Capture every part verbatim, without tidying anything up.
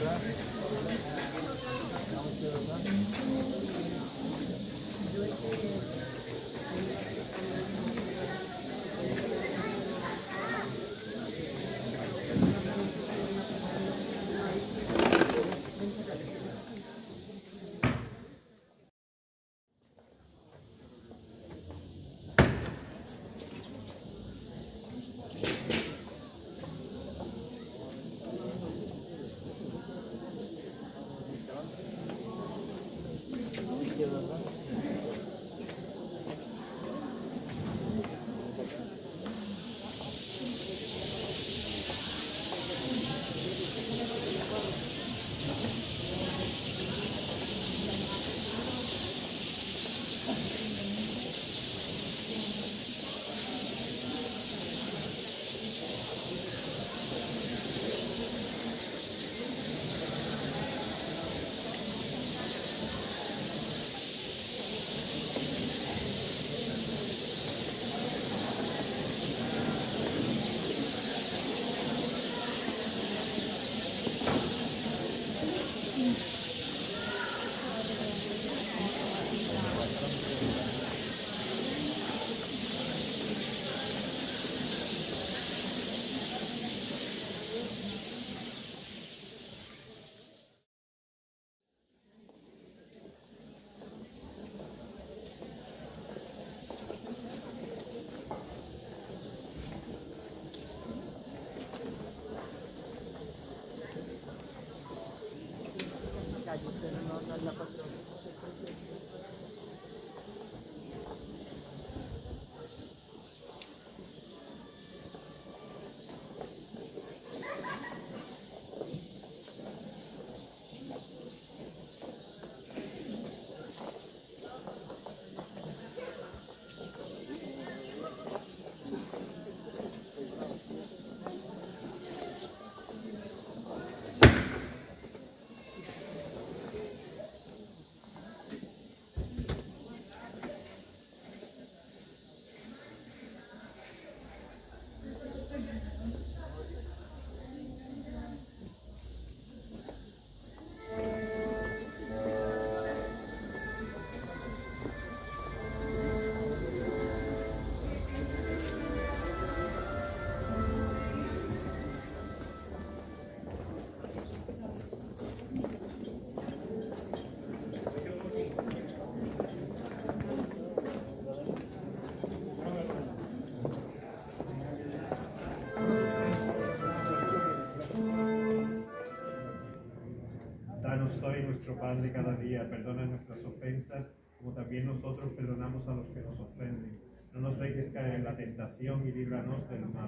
Hoy nuestro pan de cada día, perdona nuestras ofensas, como también nosotros perdonamos a los que nos ofenden. No nos dejes caer en la tentación y líbranos del mal.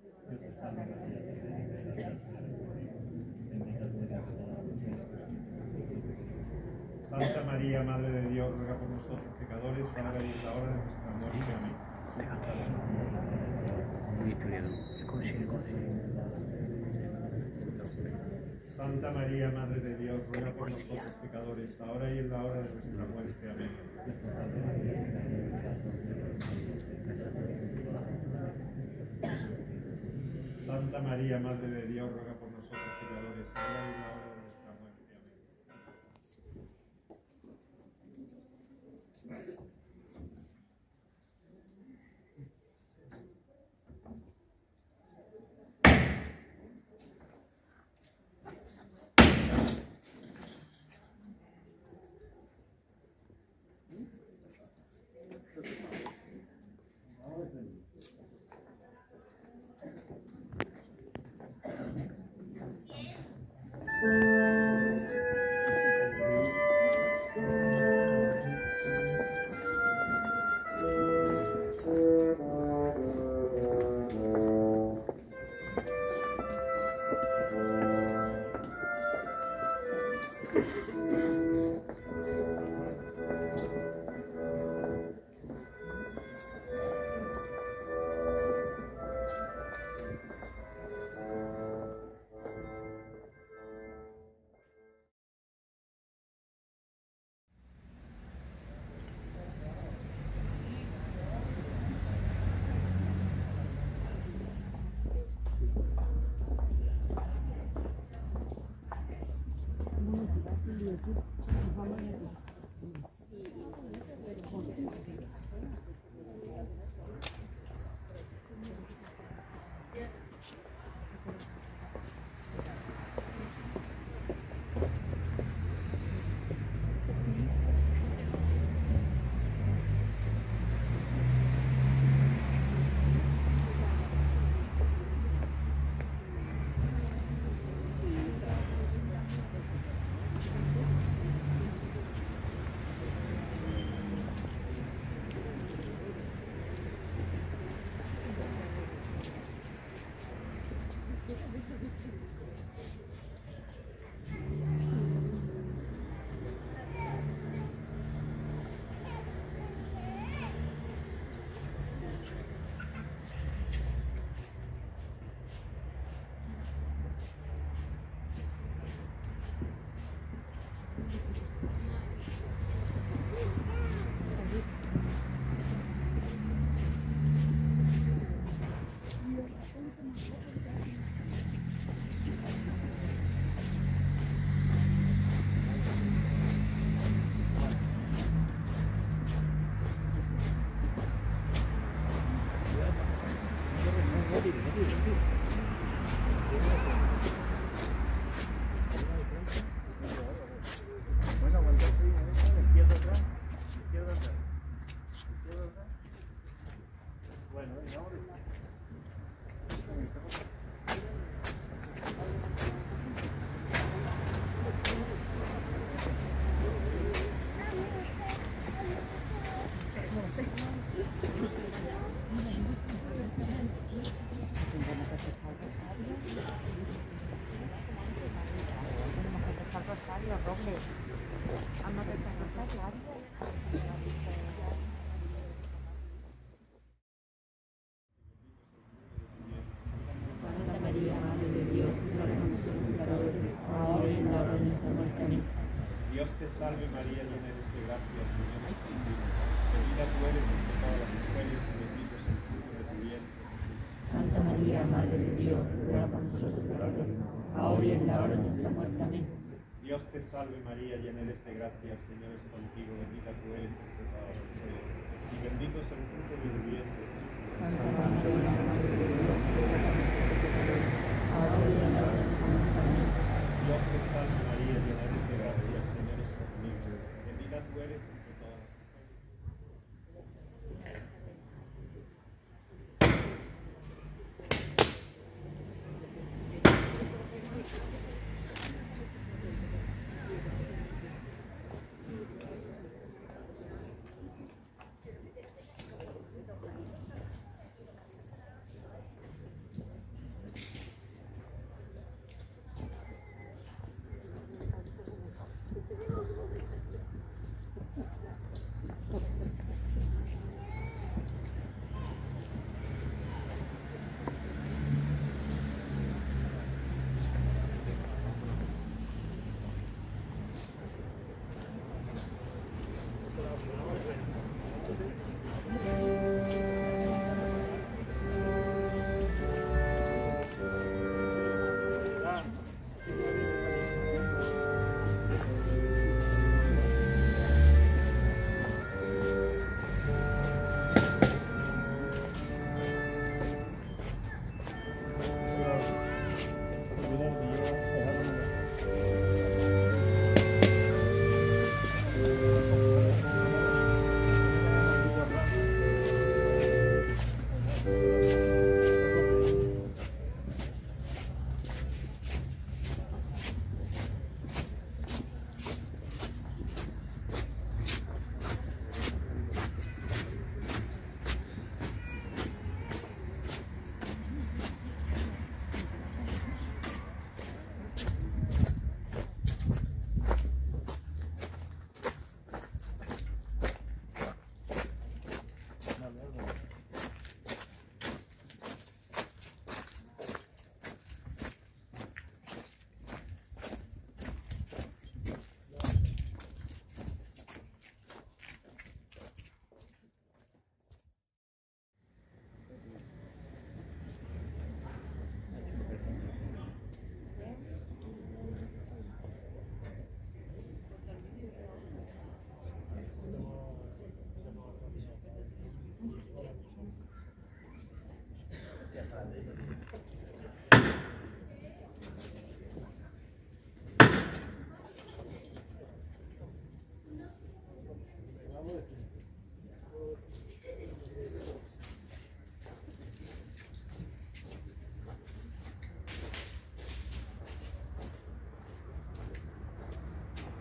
Santa María, Madre de Dios, ruega por nosotros pecadores, ahora y en la hora de nuestra muerte. Amén. Santa María, Madre de Dios, ruega por nosotros pecadores, ahora y en la hora de nuestra muerte. Amén. Santa María, Madre de Dios, ruega por nosotros pecadores, ahora y en la hora de nuestra muerte. Amén. Thank you. Santa María, Madre de Dios, ruega por nosotros pecadores, ahora y en la hora de nuestra muerte. Amén. Dios te salve María, llena eres de gracia, el Señor es contigo. Bendita tú eres entre todas las mujeres y bendito es el fruto de tu vientre, Jesús. Santa María, Madre de Dios, ruega por nosotros pecadores, ahora y en la hora de nuestra muerte. Amén. Dios te salve María, llena eres de gracia, el Señor es contigo. Bendita tú eres entre todas las mujeres y bendito es el fruto de tu vientre, Jesús. Santa María, Madre de Dios, ruega por nosotros pecadores, ahora y en la hora de nuestra muerte. Amén. Dios te salve María, llena eres de gracia, el Señor es contigo. Bendita tú eres entre todas las mujeres.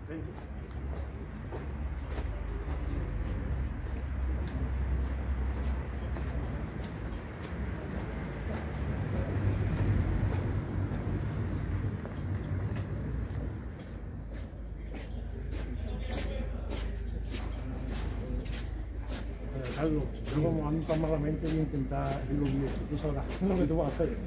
Carlos, yo como ando tan malamente voy a intentar irlo bien. Tú sabrás lo que tú vas a hacer.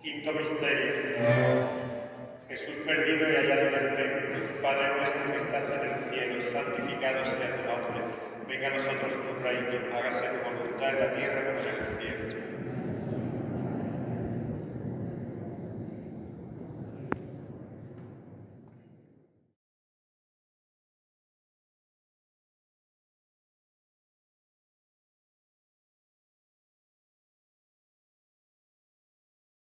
Quinto misterio. Jesús perdido y hallado en el templo. Padre nuestro que estás en el cielo, santificado sea tu nombre. Venga a nosotros tu reino, hágase tu voluntad en la tierra como en el cielo.